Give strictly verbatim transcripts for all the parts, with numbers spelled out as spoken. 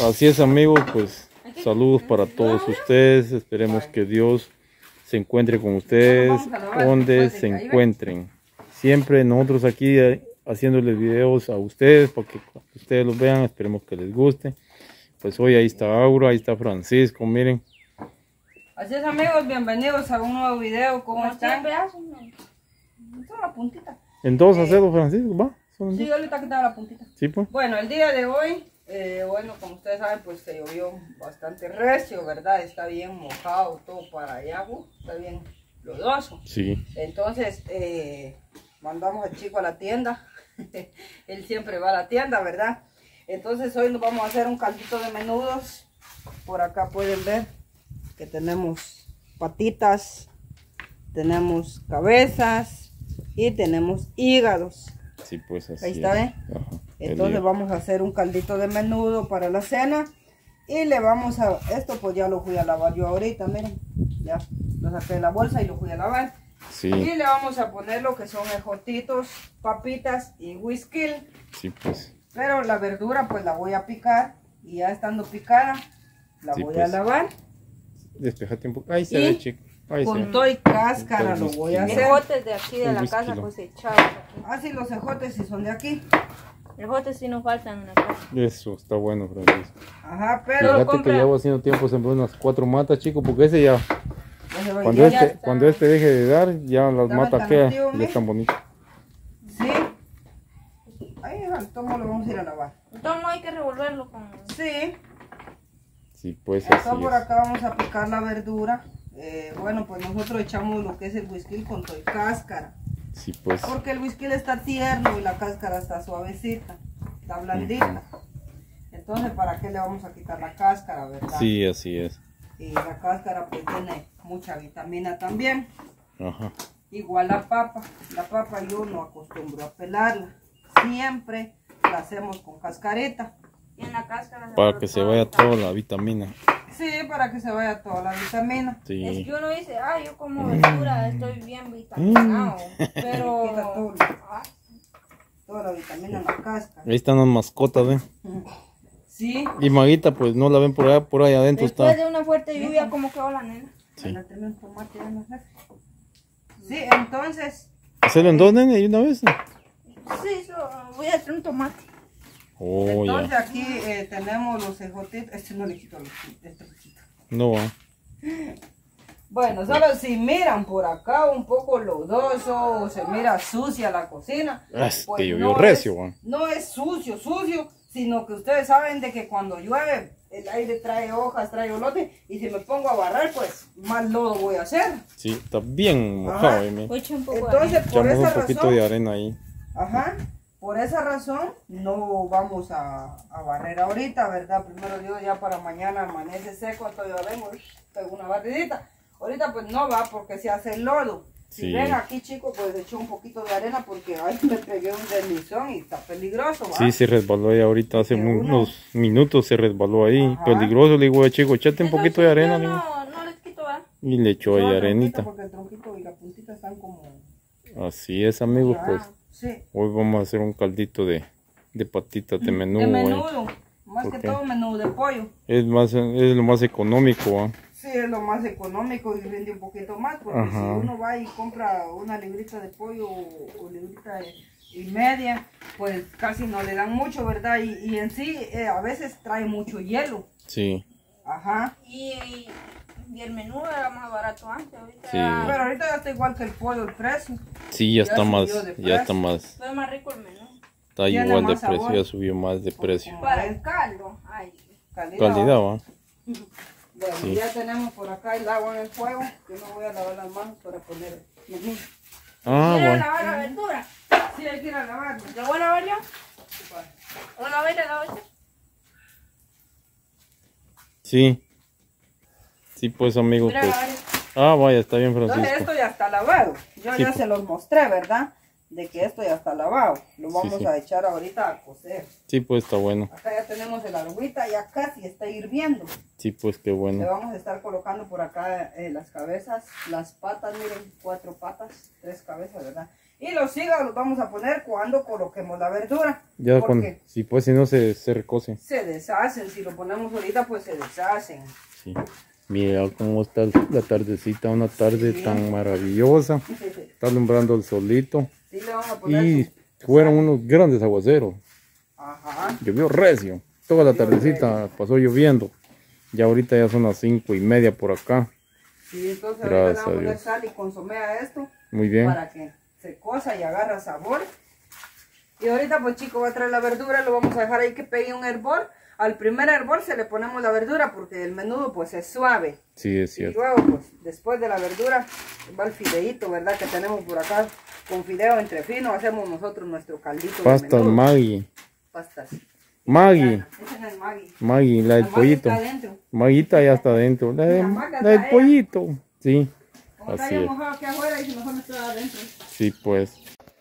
Así es, amigos, pues saludos para todos ustedes. Esperemos que Dios se encuentre con ustedes donde se encuentren. Siempre nosotros aquí eh, haciéndoles videos a ustedes para que ustedes los vean. Esperemos que les guste. Pues hoy ahí está Aura, ahí está Francisco, miren. Así es, amigos, bienvenidos a un nuevo video. ¿Cómo están? Son la puntita. En dos eh, hacerlo, Francisco, ¿va? ¿Son sí, ahorita quitaba la puntita. Sí, pues. Bueno, el día de hoy, eh, bueno, como ustedes saben, pues se llovió bastante recio, ¿verdad? Está bien mojado todo para allá, está bien lodoso. Sí. Entonces, eh, mandamos al chico a la tienda. Él siempre va a la tienda, ¿verdad? Entonces hoy nos vamos a hacer un caldito de menudos. Por acá pueden ver que tenemos patitas, tenemos cabezas y tenemos hígados. Sí, pues así. Ahí está, ¿eh? Entonces vamos a hacer un caldito de menudo para la cena. Y le vamos a... Esto pues ya lo fui a lavar yo ahorita, miren. Ya lo saqué de la bolsa y lo fui a lavar. Sí. Y le vamos a poner lo que son ejotitos, papitas y whisky. Sí, pues. Pero la verdura pues la voy a picar. Y ya estando picada, la sí, voy pues. a lavar. Despejate un poco. Ahí se ve, chico. Ahí con todo y cáscara lo voy a hacer. Ejotes de aquí de la casa cosechados aquí. Ah, sí, los ejotes sí son de aquí. Ejotes sí nos faltan en la casa. Eso, está bueno, Francisco. Ajá, pero fíjate compra... que llevo haciendo tiempo sembré unas cuatro matas, chicos, porque ese ya... ya cuando, ya este, cuando este deje de dar, ya las Dame matas quedan, ya están bonitas. Sí. Ahí el tomo lo vamos a ir a lavar. El tomo hay que revolverlo con... Sí. Sí, pues así Entonces, por acá vamos a picar la verdura. Eh, bueno, pues nosotros echamos lo que es el whisky con todo y cáscara. Sí, pues. Porque el whisky está tierno y la cáscara está suavecita, está blandita. Uh-huh. Entonces, ¿para qué le vamos a quitar la cáscara, verdad? Sí, así es. Y la cáscara pues tiene mucha vitamina también. Ajá. Igual la papa. La papa yo no acostumbro a pelarla. Siempre la hacemos con cascarita. Y en la cáscara para que se vaya toda la vitamina. Sí, para que se vaya toda la vitamina. Sí. Es que uno dice, ah, yo como verdura estoy bien vitaminado. Mm. Pero... Quita todo, ah, toda la vitamina en la cáscara. Ahí están las mascotas, ¿ven? Sí. Y Maguita, pues no la ven por allá, por ahí adentro. Después está. de una fuerte lluvia, ¿cómo quedó la nena? Sí. Sí, entonces... ¿Hacerlo en dos, nene, y una vez? Sí, so, voy a hacer un tomate. Oh, entonces ya. aquí eh, tenemos los ejotitos. Este no le quito los, este poquito. No va. Bueno, solo si miran por acá un poco lodoso o se mira sucia la cocina. Es pues que llovió no recio, es, man. No es sucio, sucio, sino que ustedes saben de que cuando llueve el aire trae hojas, trae olote y si me pongo a barrer, pues más lodo voy a hacer. Sí, está bien mojado. Ahí, un poco entonces, por esa un poquito razón, de arena ahí. Ajá. Por esa razón no vamos a, a barrer ahorita, ¿verdad? Primero Dios, ya para mañana amanece seco, entonces yo vengo, pego una barridita. Ahorita pues no va porque se hace el lodo. Si sí. ven aquí, chicos, pues echó un poquito de arena porque ahí me pegué un deslizón y está peligroso, ¿va? Sí, se resbaló ahí ahorita, hace uno... unos minutos se resbaló ahí. Ajá. Peligroso, le digo, chico, echate un poquito de arena. No, no les quito, ¿va? Y le echó ahí arenita. Porque el tronquito y la puntita están como... Así es, amigos, ah, pues. Sí. Hoy vamos a hacer un caldito de, de patitas de menudo. De menudo, eh. más que todo menudo de pollo. Es más, es lo más económico, ¿eh? Sí, es lo más económico y rinde un poquito más, porque Ajá. si uno va y compra una librita de pollo o, o librita de, y media, pues casi no le dan mucho, ¿verdad? Y, y en sí, eh, a veces trae mucho hielo. Sí. Ajá. Y, y, y el menudo era más barato antes, ahorita. Sí. Era... Pero ahorita ya está igual que el pollo, el precio. Sí, ya, ya está más, ya está más. Fue más rico el menú. Está Tiene igual de precio, sabor. Ya subió más de precio. Para el caldo, ay. Calidad, calidad ¿va? Bueno, sí. Ya tenemos por acá el agua en el fuego, que no voy a lavar las manos para poner menú. Ah, ¿Quieres bueno. lavar la verdura? Sí, hay que ir a lavar. ¿La voy a lavar yo? ¿O la voy a lavar yo? Sí. Sí, pues, amigo, Mira, pues. Ah, vaya, está bien, Francisco. Entonces esto ya está lavado. Yo sí, ya pues. se los mostré, ¿verdad? De que esto ya está lavado. Lo vamos sí, sí. a echar ahorita a cocer. Sí, pues está bueno. Acá ya tenemos el agüita, ya casi está hirviendo. Sí, pues qué bueno. Le vamos a estar colocando por acá eh, las cabezas, las patas, miren, cuatro patas, tres cabezas, ¿verdad? Y los hígados los vamos a poner cuando coloquemos la verdura. Ya con, sí, pues si no se, se recoce. Se deshacen, si lo ponemos ahorita pues se deshacen. Sí. Mira cómo está la tardecita, una tarde sí. tan maravillosa. Está alumbrando el solito. Sí, le vamos a poner y su... fueron unos grandes aguaceros. Ajá. Llovió recio. Toda la tardecita pasó lloviendo. Ya ahorita ya son las cinco y media por acá. Sí, entonces ahorita le vamos a poner sal y consomé a esto. Muy bien. Para que se cosa y agarra sabor. Y ahorita pues chico va a traer la verdura, lo vamos a dejar ahí que pegue un hervor. Al primer hervor se le ponemos la verdura porque el menudo pues es suave. Sí, es cierto. Y luego pues después de la verdura va el fideíto, ¿verdad? Que tenemos por acá con fideo entre fino, hacemos nosotros nuestro caldito. Pastas Maggi. Pastas. Maggi. Ese no es Maggi. Maggi, la del la pollito. Maguita ya está adentro. La, de, la, la del pollito. Sí. Como así es. Mojado aquí afuera y si mejor no está adentro. Sí, pues.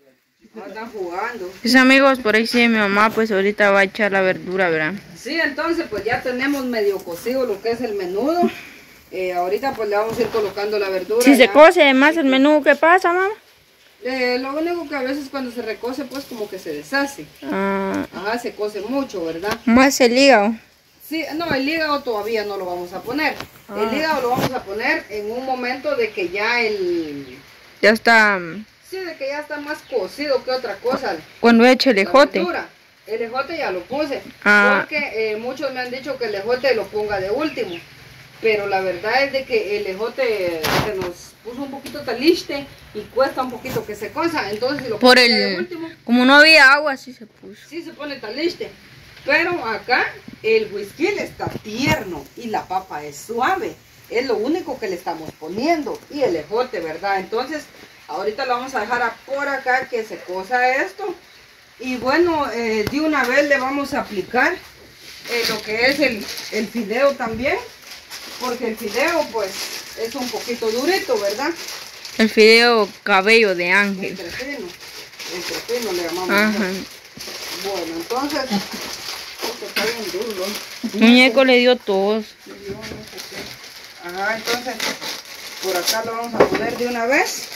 Están jugando. Pues amigos, por ahí sí mi mamá pues ahorita va a echar la verdura, ¿verdad? Sí, entonces pues ya tenemos medio cocido lo que es el menudo. Eh, ahorita pues le vamos a ir colocando la verdura. Si ya. se cose más el menudo, ¿qué pasa, mamá? Eh, lo único que a veces cuando se recoce pues como que se deshace. Ah. Ajá, se cose mucho, ¿verdad? Más el hígado. Sí, no, el hígado todavía no lo vamos a poner. Ah. El hígado lo vamos a poner en un momento de que ya el... Ya está... Sí, de que ya está más cocido que otra cosa. Cuando eche el ejote. El ejote ya lo puse. Ah. Porque eh, muchos me han dicho que el ejote lo ponga de último. Pero la verdad es de que el ejote se nos puso un poquito taliste y cuesta un poquito que se cosa. Entonces si lo Por el... de último, como no había agua, sí se puso. Sí se pone taliste. Pero acá el whisky está tierno y la papa es suave. Es lo único que le estamos poniendo. Y el ejote, ¿verdad? Entonces... ahorita lo vamos a dejar a por acá que se cosa esto. Y bueno, eh, de una vez le vamos a aplicar eh, lo que es el, el fideo también. Porque el fideo pues es un poquito durito, ¿verdad? El fideo cabello de ángel. Entre fino. Entre fino le llamamos. Ajá. Bueno, entonces... esto está bien duro. Muñeco le dio tos. Ajá, entonces por acá lo vamos a poner de una vez.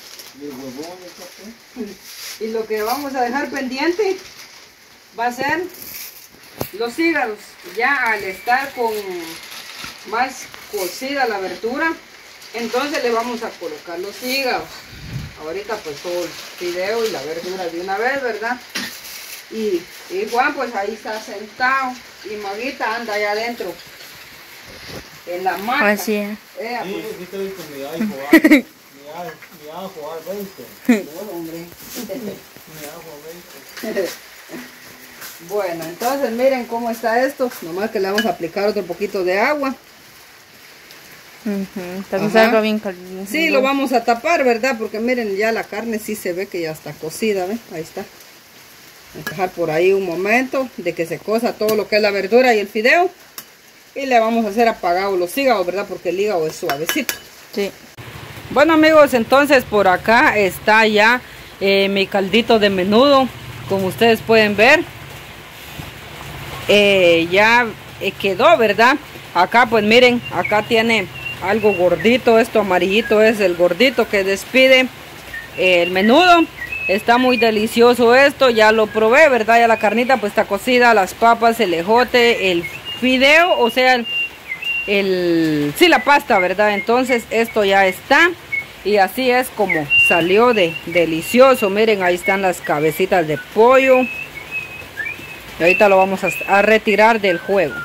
Y lo que vamos a dejar pendiente va a ser los hígados. Ya al estar con más cocida la verdura, entonces le vamos a colocar los hígados. Ahorita pues todo el fideo y la verdura de una vez, ¿verdad? Y, y Juan pues ahí está sentado y Maguita anda allá adentro en la maca. Así es. Eh, pues. Sí, sí estoy con mi iPhone. Mi ajo al veinte. No, hombre. Mi ajo al veinte. Bueno, entonces miren cómo está esto. Nomás que le vamos a aplicar otro poquito de agua. Uh-huh. Para que salga bien caliente. Sí, lo vamos a tapar, ¿verdad? Porque miren, ya la carne sí se ve que ya está cocida, ¿ven? Ahí está. Vamos a dejar por ahí un momento de que se cosa todo lo que es la verdura y el fideo. Y le vamos a hacer apagado los hígados, ¿verdad? Porque el hígado es suavecito. Sí. Bueno amigos, entonces por acá está ya eh, mi caldito de menudo, como ustedes pueden ver. Eh, ya eh, quedó, ¿verdad? Acá pues miren, acá tiene algo gordito, esto amarillito es el gordito que despide eh, el menudo. Está muy delicioso esto, ya lo probé, ¿verdad? Ya la carnita pues está cocida, las papas, el ejote, el fideo, o sea, el... El, sí, la pasta, ¿verdad? Entonces esto ya está y así es como salió de delicioso. Miren, ahí están las cabecitas de pollo y ahorita lo vamos a, a retirar del juego.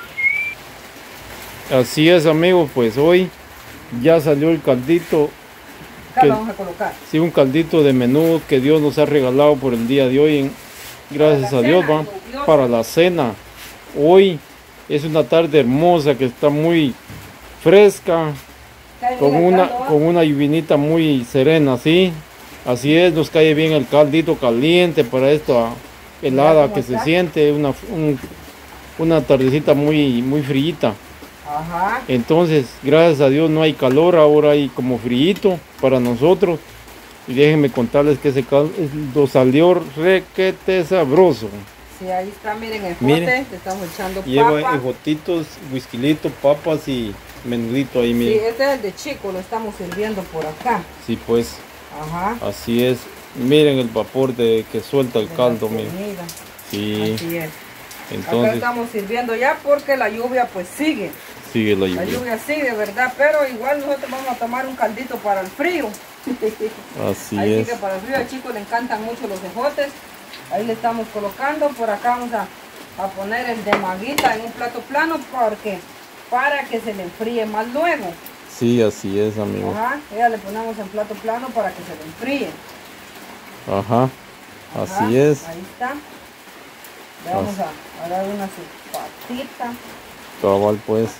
Así es amigos, pues hoy ya salió el caldito. Acá lo vamos a colocar. Sí, un caldito de menudo que Dios nos ha regalado por el día de hoy. Gracias a Dios, va para la cena. Hoy es una tarde hermosa que está muy fresca, con una, con una lluvinita muy serena, ¿sí? Así es, nos cae bien el caldito caliente para esta helada que se siente, una, un, una tardecita muy, muy frita. Ajá. Entonces, gracias a Dios no hay calor, ahora hay como frío para nosotros. Y déjenme contarles que ese caldo salió requete sabroso. Sí, ahí está, miren el miren, jote, le estamos echando lleva papa. ejotitos, whisquilito, papas y menudito ahí, miren. Sí, este es el de chico, lo estamos sirviendo por acá. Sí, pues. Ajá. Así es. Miren el vapor de que suelta el de caldo, la miren. comida. Sí, Así es. Acá entonces estamos sirviendo ya porque la lluvia pues sigue. sigue la La lluvia. lluvia sigue, ¿verdad? Pero igual nosotros vamos a tomar un caldito para el frío. Así Así es. que para el frío al chico le encantan mucho los ejotes. Ahí le estamos colocando. Por acá vamos a, a poner el de maguita en un plato plano porque para que se le enfríe más luego. Sí, así es, amigo. Ajá, ya le ponemos en plato plano para que se le enfríe. Ajá, Ajá, así es. Ahí está. Le vamos a, a dar una su patita. Cabal, pues.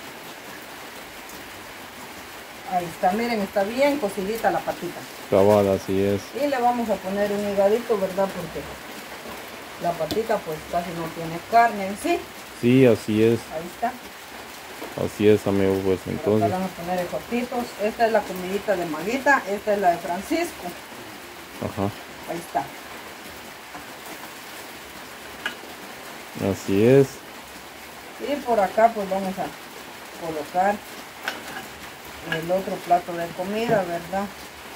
Ahí está, miren, está bien cocidita la patita. Cabal, así es. Y le vamos a poner un higadito, ¿verdad? Porque la patita pues casi no tiene carne en sí. Sí, así es. Ahí está. Así es, amigo, pues Por acá entonces. le vamos a poner ejotitos. Esta es la comidita de Maguita, esta es la de Francisco. Ajá, Ahí está. así es. Y por acá pues vamos a colocar el otro plato de comida, ¿verdad?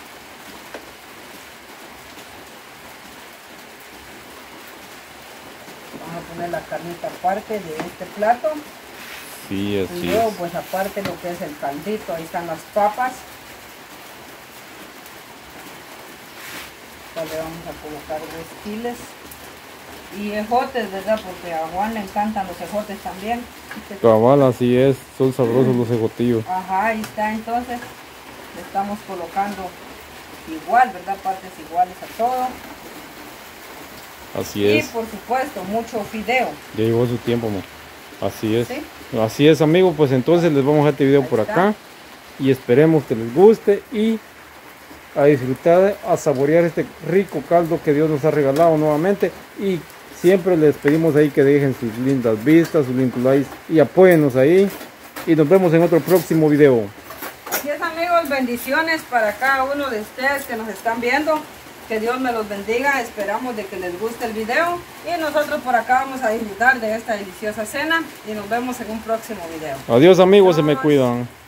Vamos a poner la carnita aparte de este plato. Sí, Y así luego es. pues aparte lo que es el caldito, ahí están las papas. Acá le vamos a colocar huesquiles y ejotes, ¿verdad? Porque a Juan le encantan los ejotes también. Cabal, así es. Son sabrosos los ejotillos. Ajá, ahí está, entonces le estamos colocando igual, ¿verdad? Partes iguales a todo. Así Y es. por supuesto, mucho fideo. Ya llegó su tiempo, amor. Así es. ¿Sí? Así es, amigos. Pues entonces les vamos a dejar este video Ahí por está. acá. Y esperemos que les guste y a disfrutar, a saborear este rico caldo que Dios nos ha regalado nuevamente. Y siempre les pedimos ahí que dejen sus lindas vistas, sus lindos likes y apóyennos ahí. Y nos vemos en otro próximo video. Así es, amigos, bendiciones para cada uno de ustedes que nos están viendo. Que Dios me los bendiga, esperamos de que les guste el video. Y nosotros por acá vamos a disfrutar de esta deliciosa cena. Y nos vemos en un próximo video. Adiós, amigos, se me Adiós. cuidan.